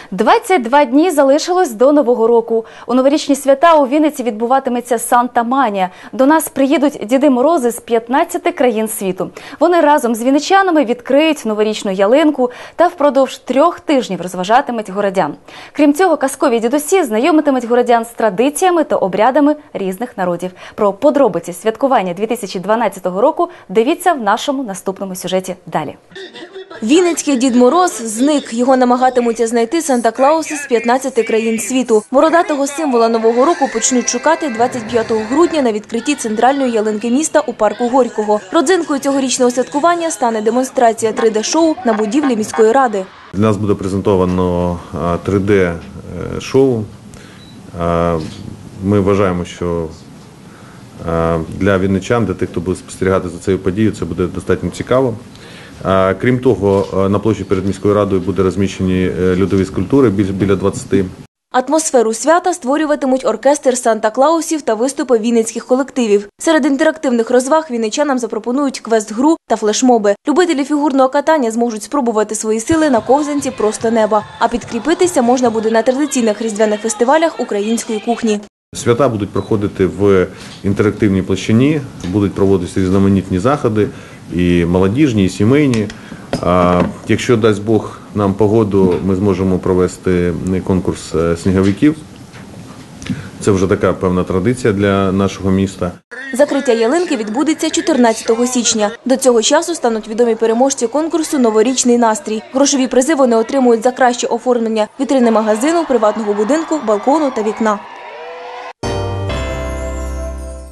22 дні залишилось до Нового року. У новорічні свята у Вінниці відбуватиметься Санта-Манія. До нас приїдуть Діди Морози з 15 країн світу. Вони разом з вінничанами відкриють новорічну ялинку та впродовж 3 тижнів розважатимуть городян. Крім цього, казкові дідусі знайомитимуть городян з традиціями та обрядами різних народів. Про подробиці святкування 2012 року дивіться в нашому наступному сюжеті далі. Вінницький Дід Мороз зник. Його намагатимуться знайти Санта-Клауси з 15 країн світу. Бородатого символа Нового року почнуть шукати 25 грудня на відкритті центральної ялинки міста у парку Горького. Родзинкою цьогорічного святкування стане демонстрація 3D-шоу на будівлі міської ради. Для нас буде презентовано 3D-шоу. Ми вважаємо, що для вінничан, для тих, хто буде спостерігати за цією подією, це буде достатньо цікаво. Крім того, на площі перед міською радою буде розміщені льодові скульптури біля 20. Атмосферу свята створюватимуть оркестр Санта-Клаусів та виступи вінницьких колективів. Серед інтерактивних розваг вінничанам запропонують квест-гру та флешмоби. Любителі фігурного катання зможуть спробувати свої сили на ковзанці «Просто неба». А підкріпитися можна буде на традиційних різдвяних фестивалях української кухні. Свята будуть проходити в інтерактивній площині, будуть проводитися різноманітні заходи, і молодіжні, і сімейні. Якщо дасть Бог нам погоду, ми зможемо провести конкурс сніговиків. Це вже така певна традиція для нашого міста. Закриття ялинки відбудеться 14 січня. До цього часу стануть відомі переможці конкурсу «Новорічний настрій». Грошові призи вони отримують за краще оформлення вітрини магазину, приватного будинку, балкону та вікна.